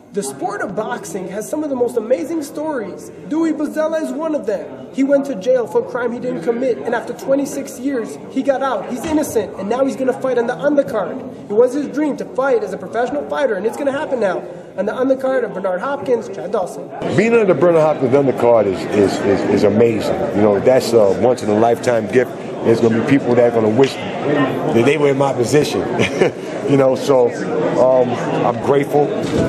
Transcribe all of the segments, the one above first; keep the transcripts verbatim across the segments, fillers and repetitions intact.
The sport of boxing has some of the most amazing stories. Dewey Buzzella is one of them. He went to jail for a crime he didn't commit, and after twenty-six years, he got out. He's innocent, and now he's going to fight on the undercard. It was his dream to fight as a professional fighter, and it's going to happen now. On the undercard of Bernard Hopkins, Chad Dawson. Being on the Bernard Hopkins undercard is, is, is, is amazing. You know, that's a once-in-a-lifetime gift. There's going to be people that are going to wish that they were in my position. You know, so um, I'm grateful.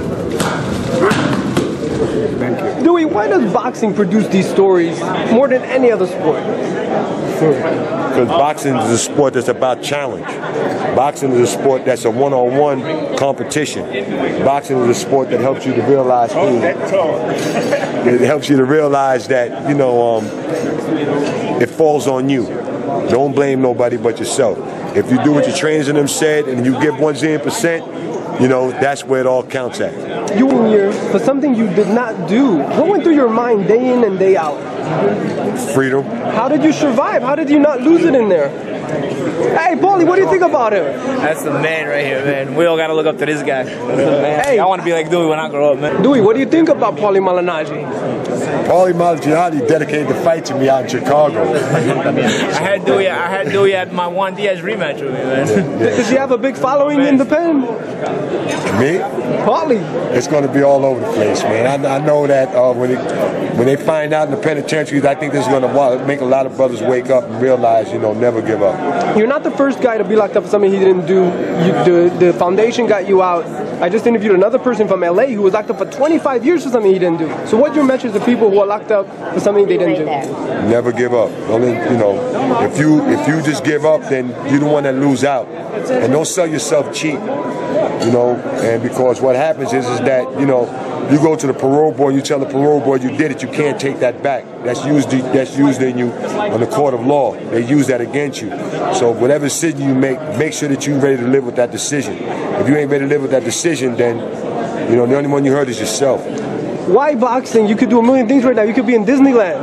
Thank you. Dewey, why does boxing produce these stories more than any other sport? Because boxing is a sport that's about challenge. Boxing is a sport that's a one-on-one competition. Boxing is a sport that helps you to realize who. It helps you to realize that, you know, um, it falls on you. Don't blame nobody but yourself. If you do what your trainers and them said and you give one zillion percent, you know, that's where it all counts at. You were here for something you did not do. What went through your mind day in and day out? Freedom. How did you survive? How did you not lose it in there? Hey, Paulie, what do you think about him? That's the man right here, man. We all got to look up to this guy. That's the man. Hey, I want to be like Dewey when I grow up, man. Dewey, what do you think about Paulie Malignaggi? Paulie Malignaggi dedicated the fight to me out in Chicago. I had Dewey. I had Dewey at my Juan Diaz rematch with me, man. Does he have a big following in the pen? Me? Paulie. It's going to be all over the place, man. I, I know that uh, when it, when they find out in the penitentiaries, I think this is going to make a lot of brothers wake up and realize, you know, never give up. You're not the first guy to be locked up for something he didn't do. You, the, the foundation got you out. I just interviewed another person from L A who was locked up for twenty-five years for something he didn't do. So what's your message to people who are locked up for something they didn't do? Never give up. Only, you know, if you if you just give up, then you're the one that lose out. And don't sell yourself cheap. You know, and because what happens is is that, you know, you go to the parole board, you tell the parole board you did it, you can't take that back. That's used that's used in you on the court of law. They use that against you. So whatever decision you make, make sure that you're ready to live with that decision. If you ain't ready to live with that decision, then, you know, the only one you hurt is yourself. Why boxing? You could do a million things right now. You could be in Disneyland.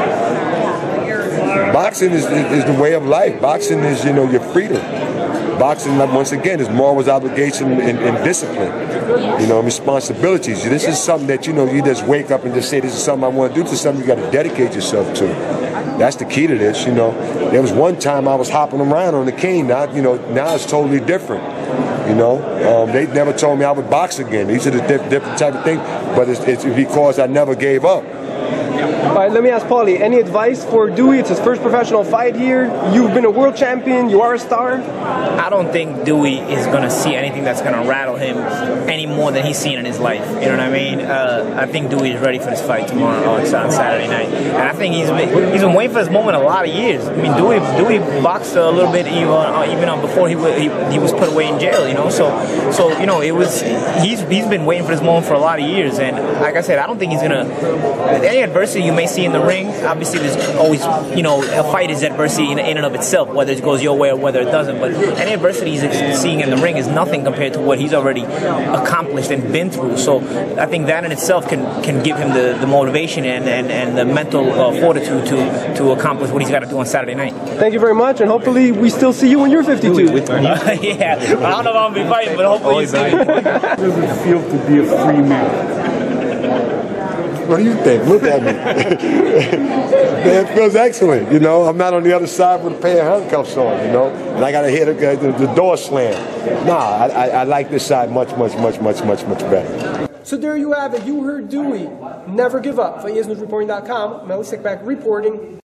Boxing is, is, is the way of life. Boxing is, you know, your freedom. Boxing, once again, is morals, obligation, and, and discipline. You know, responsibilities. This is something that, you know, you just wake up and just say, this is something I want to do. This is something you got to dedicate yourself to. That's the key to this, you know. There was one time I was hopping around on the cane. Now, you know, now it's totally different. You know, um, they never told me I would box again. These are the diff different type of things, but it's, it's because I never gave up. All right, let me ask Paulie, any advice for Dewey? It's his first professional fight here. You've been a world champion. You are a star. I don't think Dewey is going to see anything that's going to rattle him any more than he's seen in his life. You know what I mean? Uh, I think Dewey is ready for this fight tomorrow on Saturday night. And I think he's been, he's been waiting for this moment a lot of years. I mean, Dewey Dewey boxed a little bit even, uh, even uh, before he, he he was put away in jail, you know? So, so you know, it was he's he's been waiting for this moment for a lot of years. And like I said, I don't think he's going to... Any adversity you may see in the ring, obviously there's always, you know, a fight is adversity in, in and of itself, whether it goes your way or whether it doesn't. But any adversity he's seeing in the ring is nothing compared to what he's already accomplished and been through. So I think that in itself can can give him the, the motivation and, and, and the mental uh, fortitude to, to accomplish what he's got to do on Saturday night. Thank you very much, and hopefully we still see you when you're fifty-two. Uh, yeah, I don't know if I'm going to be fighting, but hopefully you see me. How does it feel to be a free man? What do you think? Look at me. Man, it feels excellent. You know, I'm not on the other side with a pair of handcuffs on, you know, and I got to hear the, the, the door slam. Nah, I, I, I like this side much, much, much, much, much, much better. So there you have it. You heard Dewey. Never give up. For E S News Reporting dot com, Melly Sickback reporting.